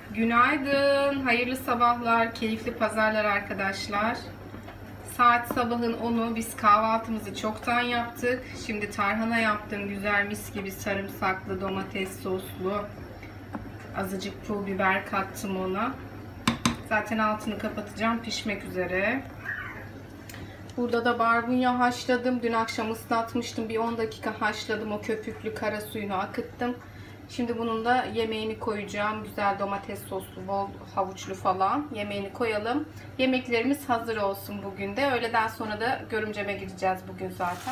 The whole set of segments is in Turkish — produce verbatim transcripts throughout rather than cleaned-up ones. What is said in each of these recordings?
Günaydın, hayırlı sabahlar, keyifli pazarlar arkadaşlar. Saat sabahın onu, biz kahvaltımızı çoktan yaptık. Şimdi tarhana yaptım, güzel mis gibi sarımsaklı, domates soslu. Azıcık pul biber kattım ona. Zaten altını kapatacağım, pişmek üzere. Burada da barbunya haşladım. Dün akşam ıslatmıştım, bir on dakika haşladım, o köpüklü kara suyunu akıttım. Şimdi bunun da yemeğini koyacağım. Güzel domates soslu, bol havuçlu falan. Yemeğini koyalım. Yemeklerimiz hazır olsun bugün de. Öğleden sonra da görümceme gideceğiz bugün zaten.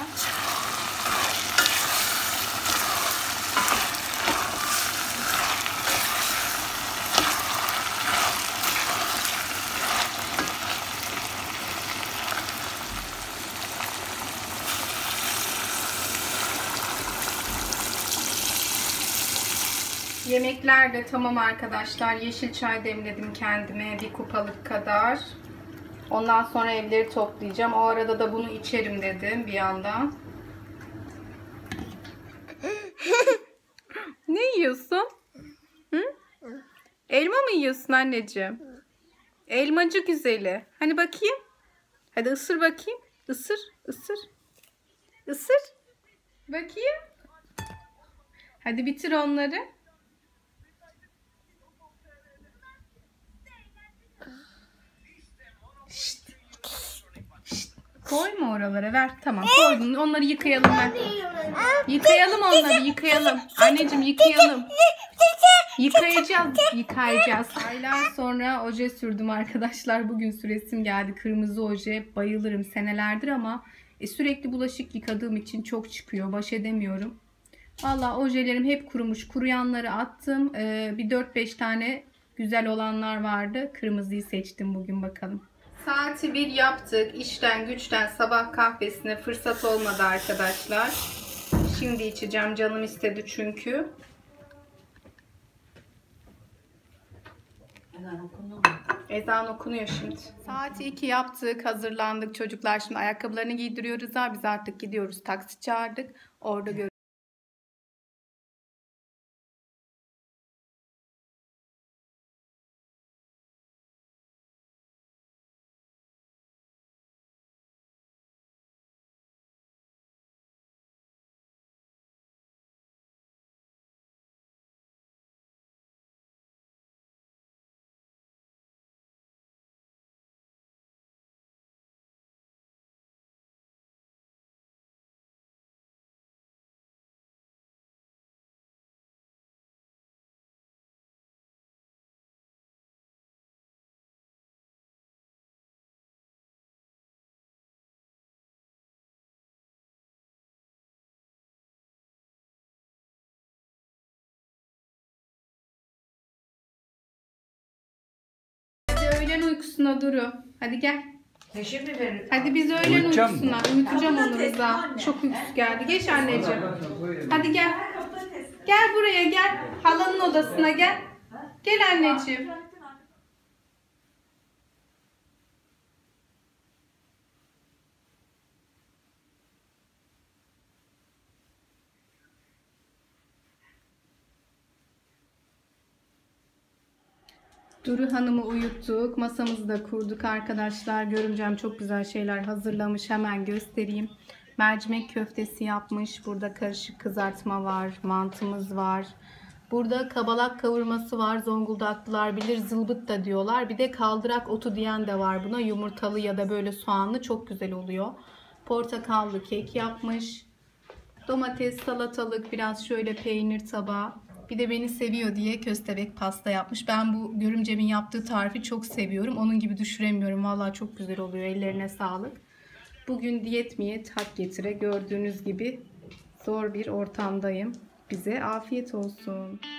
Yemekler de tamam arkadaşlar. Yeşil çay demledim kendime bir kupalık kadar. Ondan sonra evleri toplayacağım. O arada da bunu içerim dedim bir yandan. Ne yiyorsun? Hı? Elma mı yiyorsun anneciğim? Elmacı güzeli. Hani bakayım. Hadi ısır bakayım. Isır, ısır. Isır. Bakayım. Hadi bitir onları. Şşt. Şşt. Koyma oralara, ver. Tamam koydun. Onları yıkayalım ben. Yıkayalım onları, yıkayalım. Anneciğim yıkayalım. Yıkayacağız, yıkayacağız. Aylar sonra oje sürdüm arkadaşlar. Bugün süresim geldi. Kırmızı oje. Bayılırım senelerdir ama e, sürekli bulaşık yıkadığım için çok çıkıyor. Baş edemiyorum. Valla ojelerim hep kurumuş. Kuruyanları attım. Ee, bir dört beş tane güzel olanlar vardı. Kırmızıyı seçtim bugün, bakalım. Saati bir yaptık. İşten güçten sabah kahvesine fırsat olmadı arkadaşlar. Şimdi içeceğim. Canım istedi çünkü. Ezan okunuyor mu? Ezan okunuyor şimdi. Saati iki yaptık. Hazırlandık. Çocuklar şimdi ayakkabılarını giydiriyoruz. Ha, biz artık gidiyoruz. Taksi çağırdık. Orada görüşürüz. Öğlen uykusuna Duru. Hadi gel. Teşekkür ederim. Hadi biz öğlen Uyutacağım mı? uykusuna. Uyutacağım Kapıda onu test Rıza. anne. Çok uykusu geldi. Geç anneciğim. Hadi gel. Gel buraya gel. Halanın odasına gel. Gel anneciğim. Duru Hanım'ı uyuttuk. Masamızı da kurduk arkadaşlar. Görümcem çok güzel şeyler hazırlamış. Hemen göstereyim. Mercimek köftesi yapmış. Burada karışık kızartma var. Mantımız var. Burada kabalak kavurması var. Zonguldaklılar bilir, zılbıt da diyorlar. Bir de kaldırak otu diyen de var buna. Yumurtalı ya da böyle soğanlı, çok güzel oluyor. Portakallı kek yapmış. Domates, salatalık, biraz şöyle peynir tabağı. Bir de beni seviyor diye köstebek pasta yapmış. Ben bu görümcemin yaptığı tarifi çok seviyorum. Onun gibi düşüremiyorum. Vallahi çok güzel oluyor. Ellerine sağlık. Bugün diyet miyet hak getire. Gördüğünüz gibi zor bir ortamdayım. Bize afiyet olsun.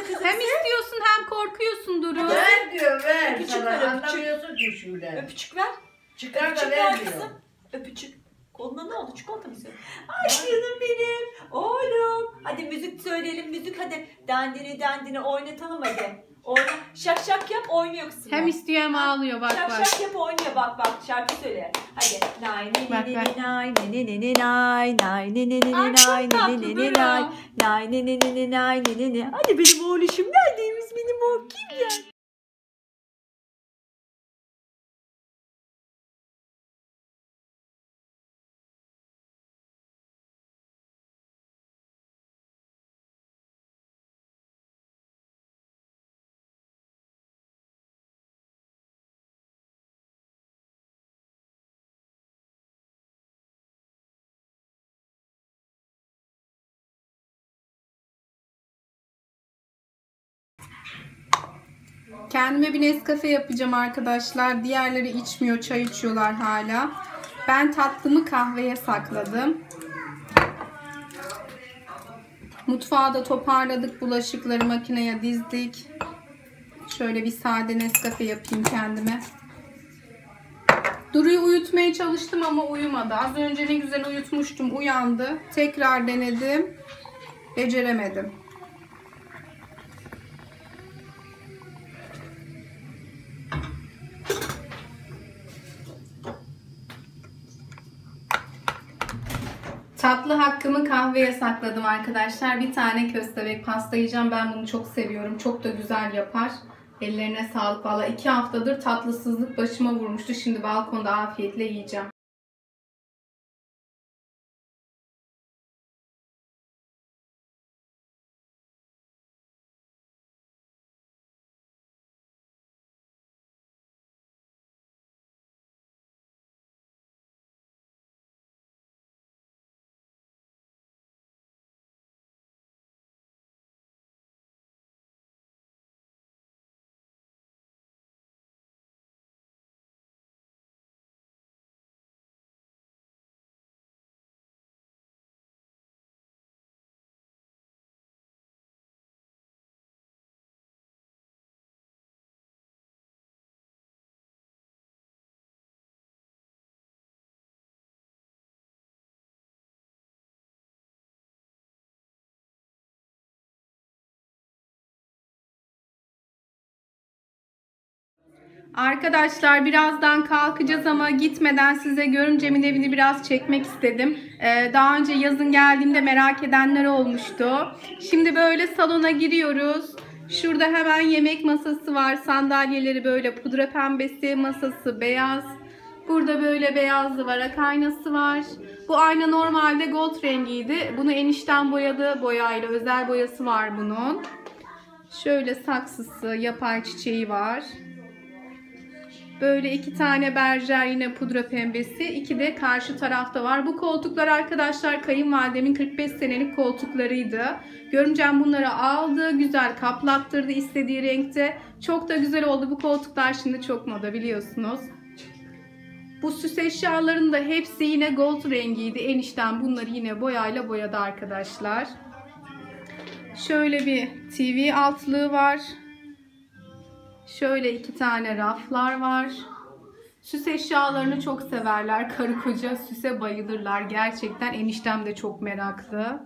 kızım. Hem istiyorsun hem korkuyorsun Duru. Ver diyor ver. Öpücük Sana ver, öpücük. anlamıyorsun ki şöyle. Öpücük ver. Çıkar da Öpücük ver ver diyor. kızım. Öpücük. Koluna ne oldu? Çikolata mı istiyorsun? Ay canım benim. Oğlum. Hadi müzik söyleyelim. Müzik hadi. Dandini dandini oynatalım hadi. Oyna. Şak şak yap oynuyor kızım. Hem istiyor hem ağlıyor bak Şak bak. şak yap oynuyor bak bak şarkı söyle. Hadi. Nay ne Bak, ne bak. ne nay ne ne ne ne nay nay ne ne ne ne Ay, çok nay ne tatlı ne ne Duru. ne nay nay ne ne ne ne nay ne ne ne. Hadi benim oğluşum neredeymiş benim oğlum kim ya? Kendime bir Nescafe yapacağım arkadaşlar. Diğerleri içmiyor, çay içiyorlar hala. Ben tatlımı kahveye sakladım. Mutfağı da toparladık. Bulaşıkları makineye dizdik. Şöyle bir sade Nescafe yapayım kendime. Duru'yu uyutmaya çalıştım ama uyumadı. Az önce ne güzel uyutmuştum. Uyandı. Tekrar denedim. Beceremedim. Tatlı hakkımı kahveye sakladım arkadaşlar. Bir tane köstebek pasta yiyeceğim. Ben bunu çok seviyorum. Çok da güzel yapar. Ellerine sağlık valla. iki haftadır tatlısızlık başıma vurmuştu. Şimdi balkonda afiyetle yiyeceğim. Arkadaşlar birazdan kalkacağız ama gitmeden size görümcemin evini biraz çekmek istedim. Ee, daha önce yazın geldiğimde merak edenler olmuştu. Şimdi böyle salona giriyoruz. Şurada hemen yemek masası var. Sandalyeleri böyle pudra pembesi, masası beyaz. Burada böyle beyaz duvarak aynası var. Bu ayna normalde gold rengiydi. Bunu enişten boyadı boyayla. Özel boyası var bunun. Şöyle saksısı, yapay çiçeği var. Böyle iki tane berjer yine pudra pembesi. İki de karşı tarafta var. Bu koltuklar arkadaşlar kayınvalidemin kırk beş senelik koltuklarıydı. Görümcem bunları aldı. Güzel kaplattırdı istediği renkte. Çok da güzel oldu. Bu koltuklar şimdi çok moda biliyorsunuz. Bu süs eşyaların da hepsi yine gold rengiydi. Enişten bunları yine boyayla boyadı arkadaşlar. Şöyle bir T V altlığı var. Şöyle iki tane raflar var. Süs eşyalarını çok severler. Karı koca süse bayılırlar. Gerçekten eniştem de çok meraklı.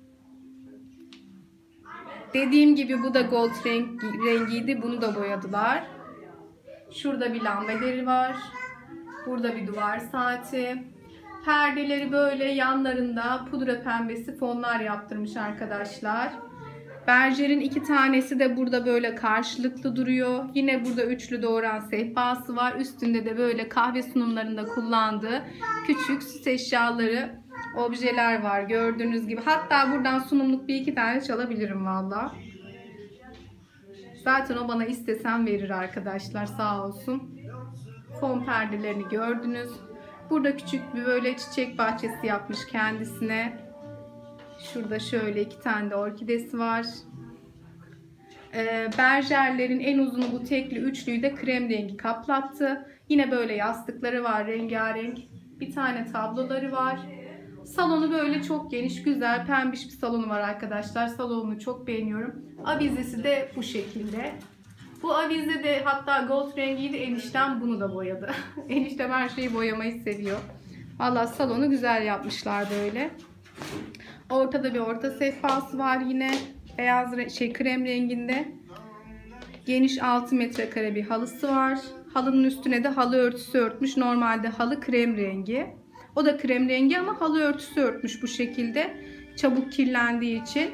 Dediğim gibi bu da gold renk, rengiydi. Bunu da boyadılar. Şurada bir lambaları var. Burada bir duvar saati. Perdeleri böyle yanlarında pudra pembesi fonlar yaptırmış arkadaşlar. Berjer'in iki tanesi de burada böyle karşılıklı duruyor. Yine burada üçlü doğuran sehpası var. Üstünde de böyle kahve sunumlarında kullandığı küçük süs eşyaları, objeler var gördüğünüz gibi. Hatta buradan sunumluk bir iki tane çalabilirim valla. Zaten o bana istesem verir arkadaşlar, sağ olsun. Fon perdelerini gördünüz. Burada küçük bir böyle çiçek bahçesi yapmış kendisine. Şurada şöyle iki tane de orkidesi var. Ee, Berjerlerin en uzunu bu tekli, üçlüyü de krem rengi kaplattı. Yine böyle yastıkları var rengarenk. Bir tane tabloları var. Salonu böyle çok geniş, güzel, pembiş bir salonu var arkadaşlar. Salonunu çok beğeniyorum. Avizesi de bu şekilde. Bu avize de hatta gold rengiydi. Eniştem bunu da boyadı. Eniştem her şeyi boyamayı seviyor. Valla salonu güzel yapmışlar böyle. Ortada bir orta sehpası var yine. Beyaz şey krem renginde. Geniş altı metrekare bir halısı var. Halının üstüne de halı örtüsü örtmüş. Normalde halı krem rengi. O da krem rengi ama halı örtüsü örtmüş bu şekilde. Çabuk kirlendiği için.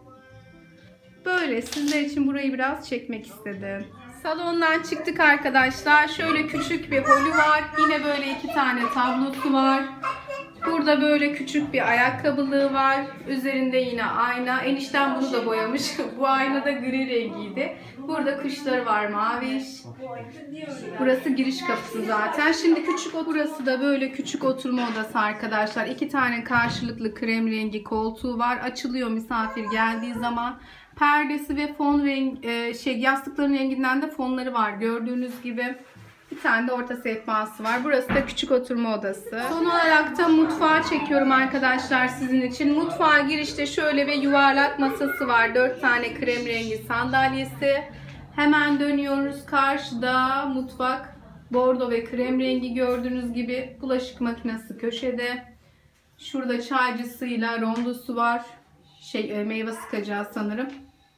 Böyle sizler için burayı biraz çekmek istedim. Salondan çıktık arkadaşlar. Şöyle küçük bir holü var. Yine böyle iki tane tablosu var. Burada böyle küçük bir ayakkabılığı var. Üzerinde yine ayna. Enişten bunu da boyamış. Bu ayna da gri rengiydi. Burada kuşları var maviş. Burası giriş kapısı zaten. Şimdi küçük burası da böyle küçük oturma odası arkadaşlar. İki tane karşılıklı krem rengi koltuğu var. Açılıyor misafir geldiği zaman. Perdesi ve fon renk şey yastıkların renginden de fonları var. Gördüğünüz gibi. Bir tane de orta sehpası var. Burası da küçük oturma odası. Son olarak da mutfağı çekiyorum arkadaşlar sizin için. Mutfağa girişte şöyle bir yuvarlak masası var. dört tane krem rengi sandalyesi. Hemen dönüyoruz. Karşıda mutfak bordo ve krem rengi gördüğünüz gibi. Bulaşık makinesi köşede. Şurada çaycısıyla rondosu var. Şey meyve sıkacağı sanırım.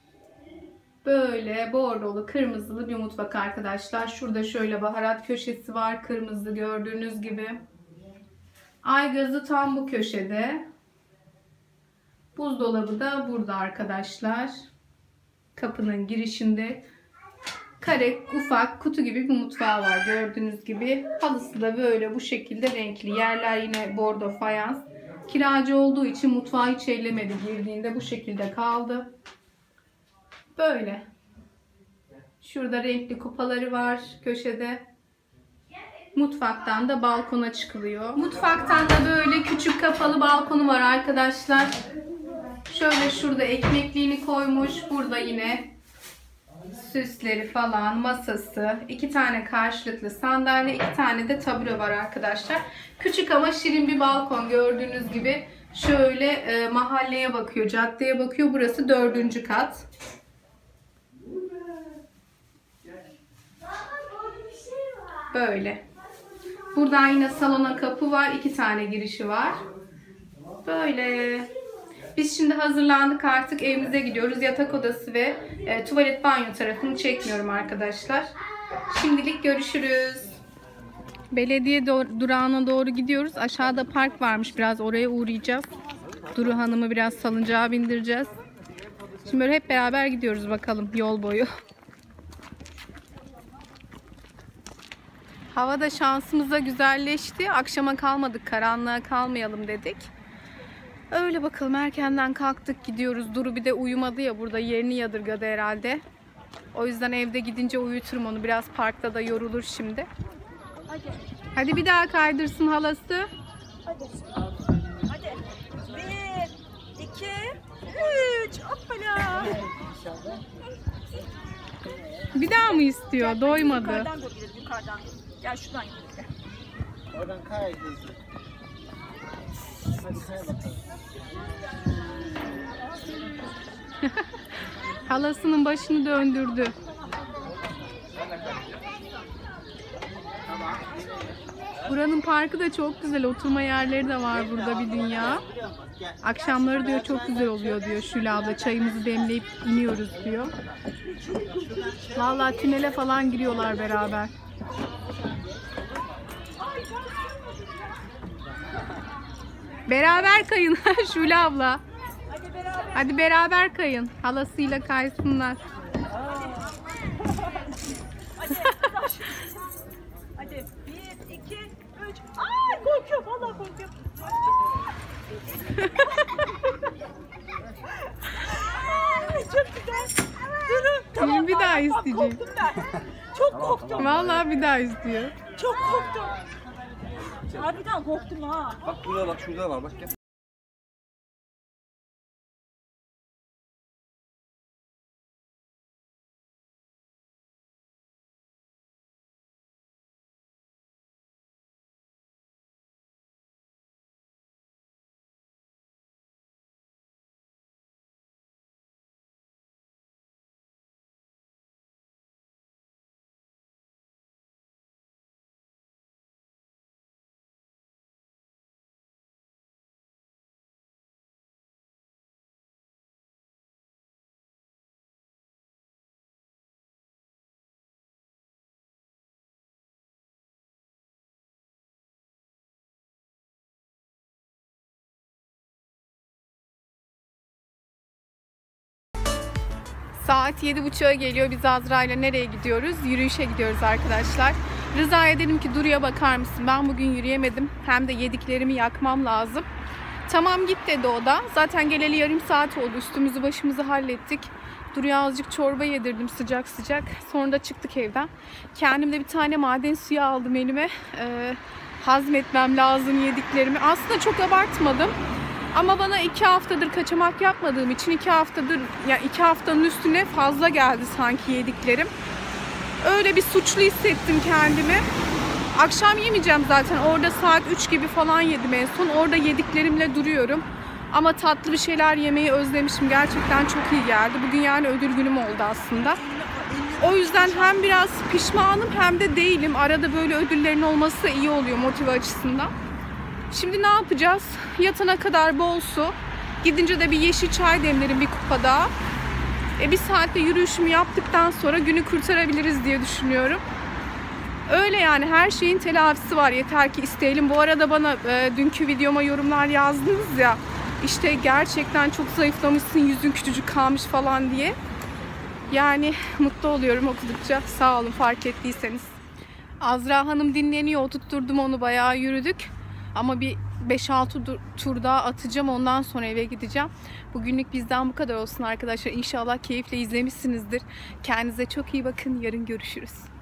Böyle bordolu, kırmızılı bir mutfak arkadaşlar. Şurada şöyle baharat köşesi var. Kırmızı gördüğünüz gibi. Aygazı tam bu köşede. Buzdolabı da burada arkadaşlar. Kapının girişinde. Kare, ufak, kutu gibi bir mutfağı var gördüğünüz gibi. Halısı da böyle bu şekilde renkli. Yerler yine bordo fayans. Kiracı olduğu için mutfağı hiç ellemedi. Girdiğinde bu şekilde kaldı. Böyle. Şurada renkli kupaları var köşede. Mutfaktan da balkona çıkılıyor. Mutfaktan da böyle küçük kapalı balkonu var arkadaşlar. Şöyle şurada ekmekliğini koymuş. Burada yine süsleri falan, masası, iki tane karşılıklı sandalye, iki tane de tabure var arkadaşlar. Küçük ama şirin bir balkon gördüğünüz gibi. Şöyle e, mahalleye bakıyor, caddeye bakıyor. Burası dördüncü kat. Böyle. Buradan yine salona kapı var. İki tane girişi var. Böyle. Biz şimdi hazırlandık artık evimize gidiyoruz. Yatak odası ve e, tuvalet banyo tarafını çekmiyorum arkadaşlar. Şimdilik görüşürüz. Belediye do- durağına doğru gidiyoruz. Aşağıda park varmış. Biraz oraya uğrayacağız. Duru Hanım'ı biraz salıncağa bindireceğiz. Şimdi böyle hep beraber gidiyoruz bakalım yol boyu. Hava da şansımıza güzelleşti. Akşama kalmadık, karanlığa kalmayalım dedik. Öyle bakalım, erkenden kalktık gidiyoruz. Duru bir de uyumadı ya, burada yerini yadırgadı herhalde. O yüzden evde gidince uyuturum onu. Biraz parkta da yorulur şimdi. Hadi. Hadi bir daha kaydırsın halası. Hadi. Hadi. Bir, iki, üç. Hoppala. Bir daha mı istiyor? Doymadı. Yukarıdan dur gidelim, yukarıdan dur. Gel şuradan gidelim. Oradan kay. Hadi kay bakalım. Halasının başını döndürdü. Buranın parkı da çok güzel. Oturma yerleri de var burada bir dünya. Akşamları diyor çok güzel oluyor diyor Şule abla. Çayımızı demleyip iniyoruz diyor. Vallahi tünele falan giriyorlar beraber. Beraber kayın Şule abla. Hadi beraber. Hadi beraber kayın. Halasıyla kaysınlar. Hadi. Hadi. Bir, iki, üç. Ay korkuyorum. Vallahi korkuyorum. Ay, çok güzel. Durun. Tamam, Bir daha tamam, isteyecek. Korktum ben. Çok korktum. Vallahi bir daha istiyor. Çok korktum. Harbiden korktum ha. Bak burada bak şurada var bak gel. Saat yedi buçuğa geliyor. Biz Azra ile nereye gidiyoruz? Yürüyüşe gidiyoruz arkadaşlar. Rıza'ya dedim ki Duru'ya bakar mısın? Ben bugün yürüyemedim. Hem de yediklerimi yakmam lazım. Tamam git dedi o da. Zaten geleli yarım saat oldu. Üstümüzü başımızı hallettik. Duru'ya azıcık çorba yedirdim sıcak sıcak. Sonra da çıktık evden. Kendim de bir tane maden suyu aldım elime. Ee, hazmetmem lazım yediklerimi. Aslında çok abartmadım. Ama bana iki haftadır kaçamak yapmadığım için iki haftadır, yani iki haftanın üstüne fazla geldi sanki yediklerim. Öyle bir suçlu hissettim kendimi. Akşam yemeyeceğim zaten. Orada saat üç gibi falan yedim en son. Orada yediklerimle duruyorum. Ama tatlı bir şeyler yemeyi özlemişim. Gerçekten çok iyi geldi. Bugün yani ödül günüm oldu aslında. O yüzden hem biraz pişmanım hem de değilim. Arada böyle ödüllerin olması iyi oluyor motive açısından. Şimdi ne yapacağız? Yatana kadar bol su. Gidince de bir yeşil çay demlerim bir kupa daha. E bir saatte yürüyüşümü yaptıktan sonra günü kurtarabiliriz diye düşünüyorum. Öyle yani, her şeyin telafisi var. Yeter ki isteyelim. Bu arada bana e, dünkü videoma yorumlar yazdınız ya. İşte gerçekten çok zayıflamışsın, yüzün küçücük kalmış falan diye. Yani mutlu oluyorum okudukça. Sağ olun fark ettiyseniz. Azra Hanım dinleniyor. Tutturdum onu, bayağı yürüdük. Ama bir beş altı tur daha atacağım. Ondan sonra eve gideceğim. Bugünlük bizden bu kadar olsun arkadaşlar. İnşallah keyifle izlemişsinizdir. Kendinize çok iyi bakın. Yarın görüşürüz.